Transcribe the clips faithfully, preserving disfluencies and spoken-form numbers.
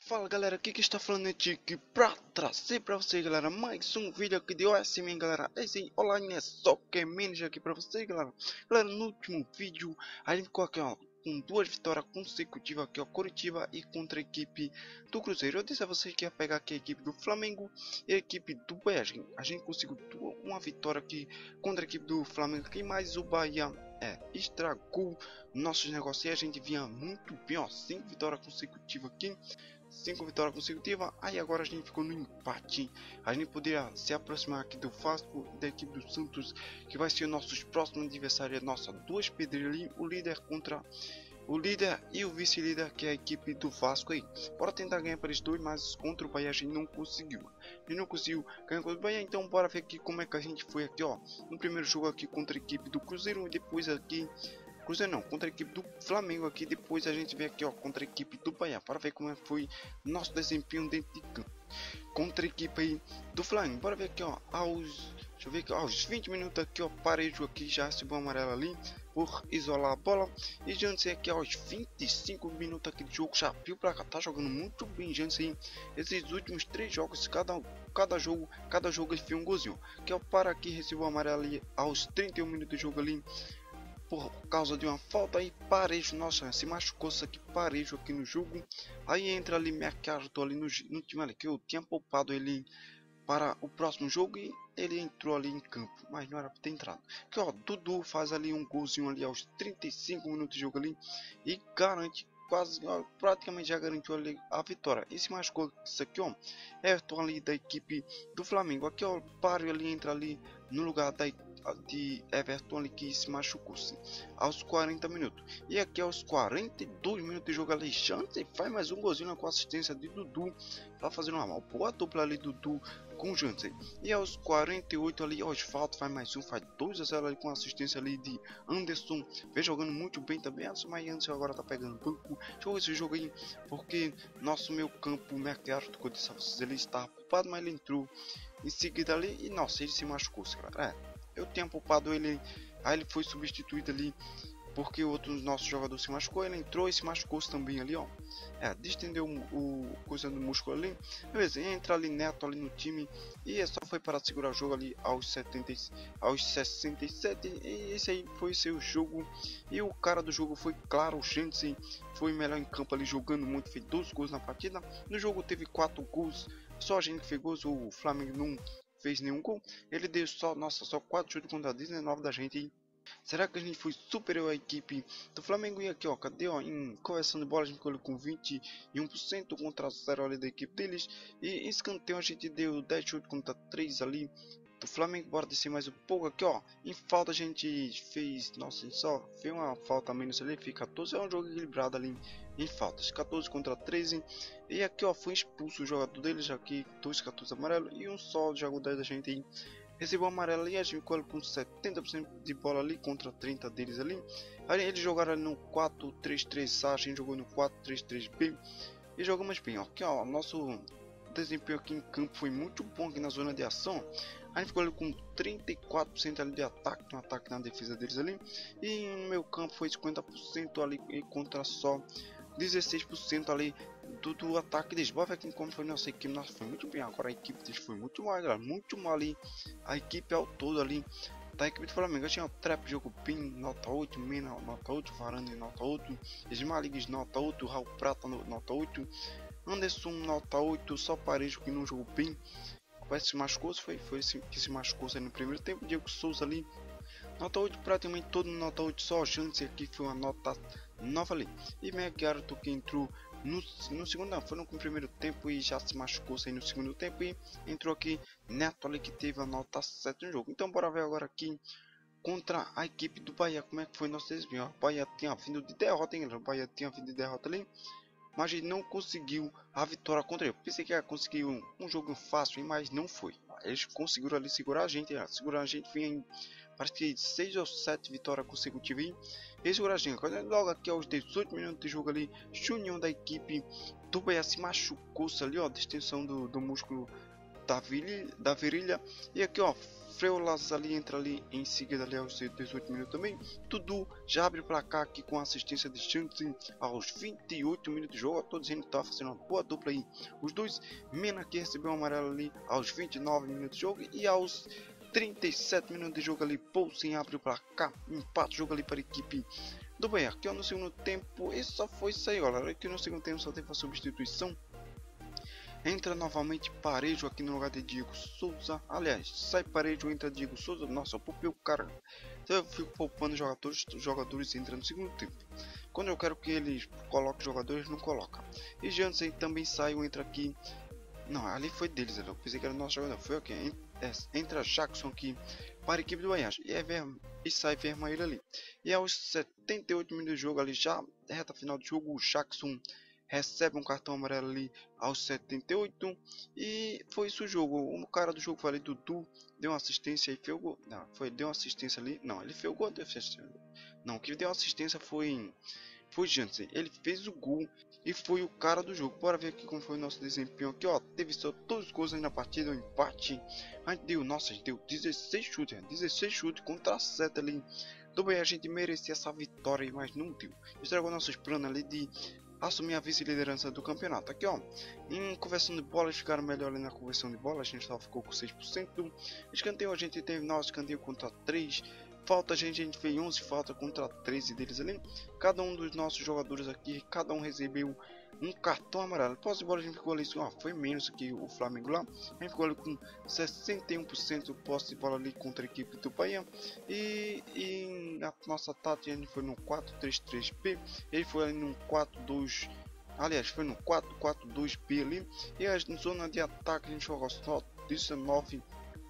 Fala galera, aqui que está falando é Tiki pra trazer pra vocês galera mais um vídeo aqui de O S M, galera. Esse aí, online é só que é manager aqui pra vocês galera. Galera, no último vídeo a gente ficou aqui ó, com duas vitórias consecutivas aqui ó, Coritiba e contra a equipe do Cruzeiro. Eu disse a vocês que ia pegar aqui a equipe do Flamengo e a equipe do Bahia. A gente conseguiu uma vitória aqui contra a equipe do Flamengo aqui, mas o Bahia é, estragou nossos negócios e a gente vinha muito bem ó, cinco vitórias consecutivas aqui. cinco vitórias consecutivas, aí agora a gente ficou no empate. A gente poderia se aproximar aqui do Vasco e da equipe do Santos, que vai ser nossos próximos adversários. Nossa, duas pedreiras ali, o líder contra o líder e o vice-líder, que é a equipe do Vasco aí. Bora tentar ganhar para eles dois, mas contra o Bahia a gente não conseguiu. A gente não conseguiu ganhar contra o Bahia, então bora ver aqui como é que a gente foi aqui, ó. No primeiro jogo aqui contra a equipe do Cruzeiro e depois aqui Cruzeiro não, contra a equipe do Flamengo aqui, depois a gente vê aqui ó, contra a equipe do Bahia, para ver como foi nosso desempenho dentro de campo contra a equipe aí do Flamengo. Bora ver aqui ó, aos, deixa eu ver aqui, aos vinte minutos aqui ó, Parejo aqui já recebeu um amarelo ali por isolar a bola, e Jansen aqui aos vinte e cinco minutos aqui de jogo já viu pra cá, tá jogando muito bem Jansen. Esses últimos três jogos, cada, cada jogo, cada jogo ele fez um golzinho, que é o para aqui recebeu um amarelo ali aos trinta e um minutos de jogo ali, por causa de uma falta aí. Parejo, nossa, se machucou isso aqui, Parejo aqui no jogo. Aí entra ali Mercado ali no, no time ali, que eu tinha poupado ele para o próximo jogo e ele entrou ali em campo, mas não era para ter entrado. Que ó, Dudu faz ali um golzinho ali aos trinta e cinco minutos de jogo ali e garante, quase, ó, praticamente já garantiu ali a vitória. E se machucou isso aqui ó, Everton ali da equipe do Flamengo. Aqui ó, Pário ali entra ali no lugar da de Everton ali, que se machucou -se aos quarenta minutos. E aqui aos quarenta e dois minutos de jogo, Alexandre faz mais um golzinho com assistência de Dudu, tá fazendo uma mal boa dupla ali, Dudu com Jansen. E aos quarenta e oito ali, Osvaldo faz mais um, faz dois a zero ali com assistência ali de Anderson, vem jogando muito bem também. Mas Anderson agora tá pegando banco. Jogou esse jogo aí porque nosso meio campo, o Mercado, ele está ocupado, mas ele entrou em seguida ali e nossa, ele se machucou, cara. É, eu tinha poupado ele, aí ele foi substituído ali porque outro dos nossos jogadores se machucou, ele entrou e se machucou também ali ó, é, distendeu o, o coisa do músculo ali, beleza, entra ali Neto ali no time e só foi para segurar o jogo ali aos setenta, aos sessenta e sete, e esse aí foi seu jogo. E o cara do jogo foi, claro, o Jansen, foi melhor em campo ali, jogando muito, fez dois gols na partida. No jogo teve quatro gols, só a gente fez gols, o Flamengo não fez nenhum gol. Ele deu só, nossa, só quatro chutes contra dezenove da gente. Será que a gente foi superior à equipe do Flamengo? E aqui ó, cadê ó, em correção de bola a gente ficou com vinte e um por cento contra zero ali da equipe deles. E em escanteio a gente deu dez chutes contra três ali do Flamengo. Bora descer mais um pouco aqui ó, em falta a gente fez, nossa, só fez uma falta a menos ali, fica quatorze, é um jogo equilibrado ali em faltas, quatorze contra treze. E aqui ó, foi expulso o jogador deles aqui, dois cartões amarelos e um só jogador da gente aí recebeu amarelo ali. A gente ficou com setenta por cento de bola ali contra trinta deles ali. Aí eles jogaram ali no quatro três três A, a gente jogou no quatro três três B e jogamos bem ó. Aqui ó, nosso desempenho aqui em campo foi muito bom aqui na zona de ação. A gente ficou ali com trinta e quatro por cento ali de ataque, no ataque, na defesa deles ali. E no meu campo foi cinquenta por cento ali e contra só dezesseis por cento ali do, do ataque deles. Bora ver aqui como foi nossa equipe. Nossa, foi muito bem. Agora a equipe deles foi muito mal, galera. Muito mal ali. A equipe ao todo ali da equipe do Flamengo. Eu tinha o Trap, jogo Pin, nota oito, Mena, nota oito, Varane, nota oito, Esmaligues, nota oito, Raul Prata, nota oito, Anderson, nota oito, só Parejo que não jogou bem. Parece que se machucou, foi, foi esse que se machucou aí no primeiro tempo. Diego Souza ali, nota oito, praticamente todo nota oito, só a chance aqui foi uma nota nova ali. E Mercado que entrou no, no segundo, não, foi no primeiro tempo e já se machucou aí no segundo tempo. E entrou aqui Neto ali, que teve a nota sete no jogo. Então bora ver agora aqui contra a equipe do Bahia como é que foi nosso desempenho. O Bahia tinha vindo de derrota, hein, galera? O Bahia tinha vindo de derrota ali, mas a gente não conseguiu a vitória contra ele. Pensei que ia conseguir um, um jogo fácil, mas não foi. Eles conseguiram ali segurar a gente, né? Segurar a gente, vinha parece que seis ou sete vitórias consecutivas aí. E segurar a gente. Quando logo aqui aos dezoito minutos de jogo ali, Juninho da equipe do Bahia se machucou ali, ó, distensão do, do músculo da virilha, da virilha. E aqui ó, Freulas ali entra ali em seguida ali aos dezoito minutos também. Dudu já abre o placar aqui com assistência de Chance aos vinte e oito minutos de jogo. Tô dizendo que tá fazendo uma boa dupla aí. Os dois, Mena que recebeu um amarelo ali aos vinte e nove minutos de jogo, e aos trinta e sete minutos de jogo ali Poulsen abre o placar, empate o jogo ali para a equipe do Bahia. Aqui ó, no segundo tempo, e só foi isso aí, galera. Aqui no segundo tempo só teve a substituição. Entra novamente Parejo aqui no lugar de Diego Souza. Aliás, sai Parejo, entra Diego Souza. Nossa, eu poupei o cara. Então eu fico poupando jogadores, os jogadores entram no segundo tempo. Quando eu quero que eles coloquem jogadores, não coloca. E Jansen também saiu, entra aqui. Não, ali foi deles, eu pensei que era nosso jogador. Foi aqui, entra Jackson aqui para a equipe do Bahia. E, é ver, e sai Vermelho ali. E aos setenta e oito minutos de jogo ali, já reta final do jogo, o Jackson recebe um cartão amarelo ali aos setenta e oito, e foi isso o jogo. O cara do jogo foi ali, Dudu, deu uma assistência e fez o gol. Não, foi, deu uma assistência ali. Não, ele fez o gol. Não, o que deu assistência foi foi Jansen. Ele fez o gol e foi o cara do jogo. Bora ver aqui como foi o nosso desempenho aqui, ó. Teve só todos os gols aí na partida, o um empate. A gente deu, nossa, a gente deu dezesseis chutes, dezesseis chutes contra sete ali. Do bem, a gente merecia essa vitória aí, mas não deu. Estragou nossos planos ali de assumir a vice-liderança do campeonato. Aqui ó, em conversão de bola, eles ficaram melhor ali na conversão de bola. A gente só ficou com seis por cento. Escanteio, a gente teve nosso escanteio contra três. Falta, a gente, a gente fez onze faltas contra treze deles ali. Cada um dos nossos jogadores aqui, cada um recebeu um cartão amarelo. Posse de bola, a gente ficou ali, ó, foi menos que o Flamengo lá. A gente ficou ali com sessenta e um por cento posse de bola ali contra a equipe do Bahia. E, e a nossa tática, a gente foi no quatro três três B. Ele foi ali no quatro dois. Aliás, foi no quatro quatro dois B ali. E a zona de ataque, a gente jogou só dezenove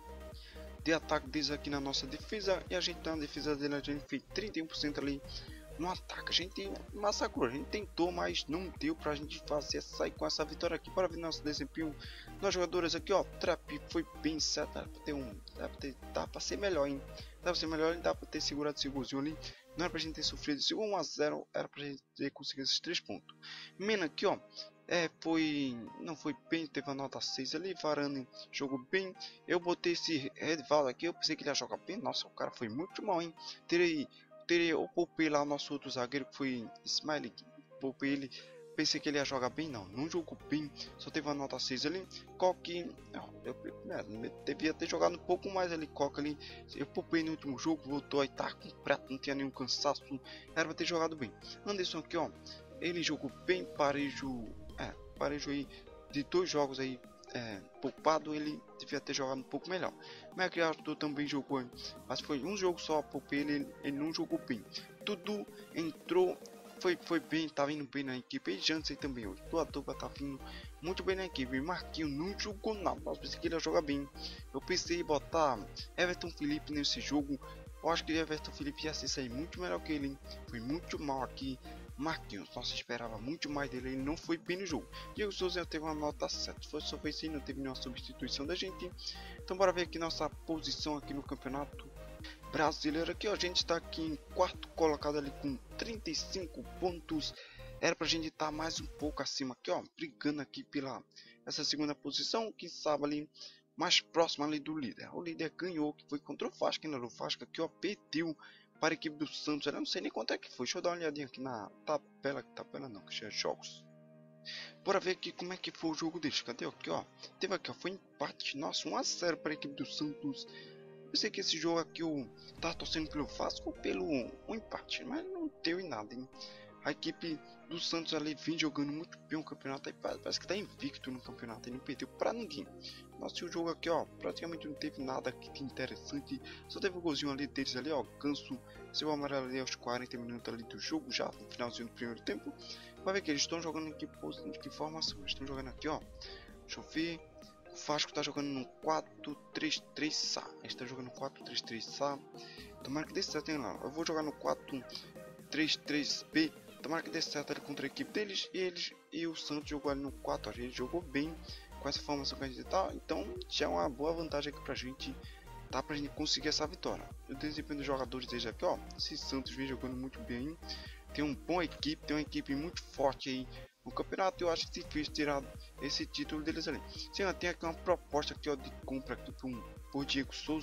de ataque deles aqui na nossa defesa, e a gente na defesa dele a gente fez trinta e um por cento ali no ataque. A gente massacrou, a gente tentou, mas não deu pra gente fazer sair com essa vitória aqui. Para ver nosso desempenho nós jogadores aqui, ó, Trap foi bem certo, dá pra ter um, dá pra, ter, dá pra ser melhor, hein, dá pra ser melhor, dá pra ter segurado esse golzinho ali. Não era pra gente ter sofrido esse um a zero, era pra gente ter conseguido esses três pontos. Mena aqui, ó, é, foi, não foi bem, teve a nota seis ali. Varane jogou bem. Eu botei esse Edvaldo aqui, eu pensei que ele ia jogar bem. Nossa, o cara foi muito mal, hein. Terei, terei, eu poupei lá o nosso outro zagueiro, que foi Smiley. Poupei ele, pensei que ele ia jogar bem, não, não jogou bem. Só teve a nota seis ali. Coque, eu, eu, eu devia ter jogado um pouco mais ali. Coque ali, eu poupei no último jogo, voltou aí, tá completo, não tinha nenhum cansaço. Era pra ter jogado bem. Anderson aqui, ó, ele jogou bem. Parejo, é, Parejo aí, de dois jogos aí, é, poupado, ele devia ter jogado um pouco melhor. McArthur também jogou, mas foi um jogo só, poupei ele, ele não jogou bem. Dudu entrou, foi, foi bem, tá vindo bem na equipe. E Jansen também, hoje, a dupla tá vindo muito bem na equipe. Marquinhos não jogou nada, mas pensei que ele ia jogar bem. Eu pensei em botar Everton Felipe nesse jogo. Eu acho que Everton Felipe ia se sair muito melhor que ele, hein? Foi muito mal aqui. Marquinhos, nossa, esperava muito mais dele, ele não foi bem no jogo. Diego Souza teve uma nota sete, foi só foi sim, não teve nenhuma substituição da gente. Então bora ver aqui nossa posição aqui no campeonato brasileiro. Aqui ó, a gente está aqui em quarto colocado ali com trinta e cinco pontos. Era pra gente estar tá mais um pouco acima aqui ó, brigando aqui pela essa segunda posição, quem sabe ali mais próximo ali do líder. O líder ganhou, que foi contra o Vasco, ainda o Vasco aqui ó, perdeu para a equipe do Santos. Eu não sei nem quanto é que foi. Deixa eu dar uma olhadinha aqui na tabela. Tabela não, que é jogos. Bora ver aqui como é que foi o jogo deles. Cadê aqui, ó? Teve aqui, ó. Foi empate. Nossa, um a zero para a equipe do Santos. Eu sei que esse jogo aqui eu tava torcendo pelo Vasco ou pelo um empate, mas não deu em nada, hein? A equipe do Santos ali vem jogando muito bem o campeonato. Aí parece que tá invicto no campeonato e não perdeu para ninguém. Nossa, o jogo aqui, ó, praticamente não teve nada aqui de interessante. Só teve o um golzinho ali deles ali, ó. Ganso, seu amarelo ali aos quarenta minutos ali do jogo, já no finalzinho do primeiro tempo. Vai ver que eles estão jogando em que, que formação. Eles estão jogando aqui, ó. Deixa eu ver. O Vasco tá jogando no quatro três três S A. Eles estão jogando no quatro três três S A. Tomara que dê certo, hein, lá. Eu vou jogar no quatro três três B. Tomara que dê certo ali contra a equipe deles. E eles e o Santos jogou ali no quatro. Ele jogou bem com essa formação que a gente tá. Então já é uma boa vantagem aqui pra gente. Tá, pra gente conseguir essa vitória. O desempenho dos jogadores desde aqui, ó. Esse Santos vem jogando muito bem. Tem uma boa equipe. Tem uma equipe muito forte aí no campeonato. Eu acho difícil tirar esse título deles ali. Sim, tem aqui uma proposta aqui, ó, de compra aqui por, um, por Diego Souza.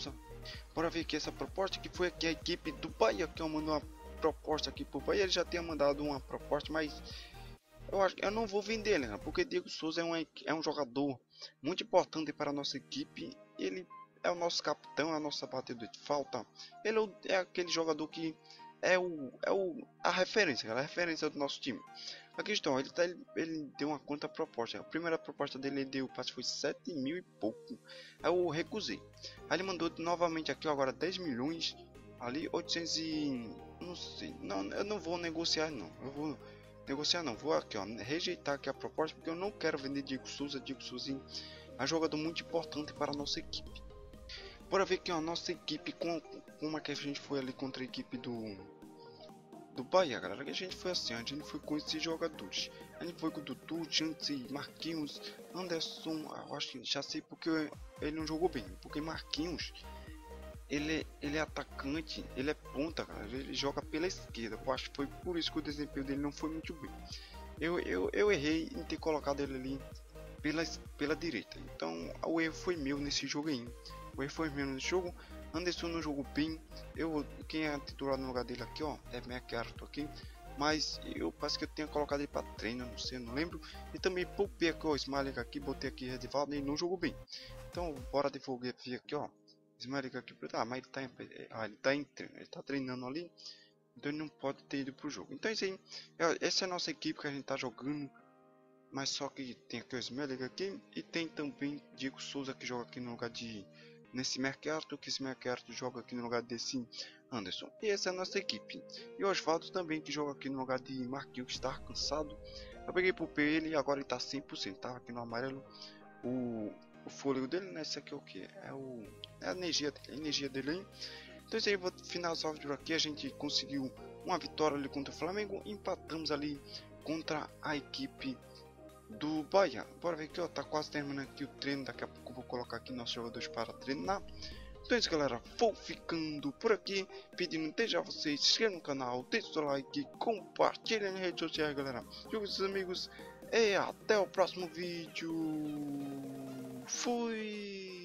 Bora ver aqui essa proposta que foi aqui a equipe do Bahia que mandou uma proposta aqui pro Bahia. Ele já tinha mandado uma proposta, mas eu acho que eu não vou vender, né? Porque Diego Souza é um, é um jogador muito importante para a nossa equipe. Ele é o nosso capitão, é a nossa batedora de falta. Ele é, o, é aquele jogador que é o é o a referência, a referência do nosso time. A questão, ele tá ele, ele deu uma conta proposta. A primeira proposta dele ele deu, parece que foi sete mil e pouco. Aí eu recusei. Aí ele mandou novamente aqui agora dez milhões, ali oitocentos e não sei. Não, eu não vou negociar não. Eu vou negociar não. Vou aqui, ó, rejeitar aqui a proposta porque eu não quero vender Diego Souza. Diego Souza é um jogador muito importante para a nossa equipe. Bora ver aqui, ó, a nossa equipe, com, como é que a gente foi ali contra a equipe do do Bahia, galera. Que a gente foi assim, a gente foi com esses jogadores. A gente foi com o Dudu, Chance, Marquinhos, Anderson. Eu acho que já sei porque ele não jogou bem. Porque Marquinhos, ele, ele é atacante, ele é ponta, galera. Ele joga pela esquerda. Eu acho que foi por isso que o desempenho dele não foi muito bem. Eu, eu, eu errei em ter colocado ele ali pela, pela direita. Então o erro foi meu nesse jogo aí. O erro foi meu nesse jogo. Anderson não jogou bem. Eu, quem é titular no lugar dele aqui, ó, é McArthur aqui. Mas eu parece que eu tinha colocado ele para treino, não sei, não lembro. E também poupei aqui, ó, Smiley aqui, botei aqui Redivaldo e ele não jogou bem. Então bora divulgar aqui, ó. Smiley aqui, ah, mas ele tá em, ah, ele tá em treino, ele tá treinando ali. Então ele não pode ter ido pro jogo. Então isso aí, essa é a nossa equipe que a gente tá jogando. Mas só que tem aqui o Smiley aqui e tem também Diego Souza que joga aqui no lugar de nesse mercado, que esse mercado joga aqui no lugar desse Anderson. E essa é a nossa equipe. E o Osvaldo também que joga aqui no lugar de Marquinhos, que está cansado. Eu peguei pro P ele e agora ele está cem por cento, tá aqui no amarelo. O, o fôlego dele, né? Isso aqui é o que? É, o, é a energia dele, a energia dele aí. Então isso aí, vou finalizar o vídeo aqui. A gente conseguiu uma vitória ali contra o Flamengo. Empatamos ali contra a equipe do Bahia. Bora ver aqui, ó, tá quase terminando aqui o treino. Daqui a pouco eu vou colocar aqui nossos jogadores para treinar. Então é isso, galera, vou ficando por aqui, pedindo desde já vocês se inscrevam no canal, deixe seu like, compartilhem nas redes sociais, galera, jogue com seus amigos e até o próximo vídeo. Fui!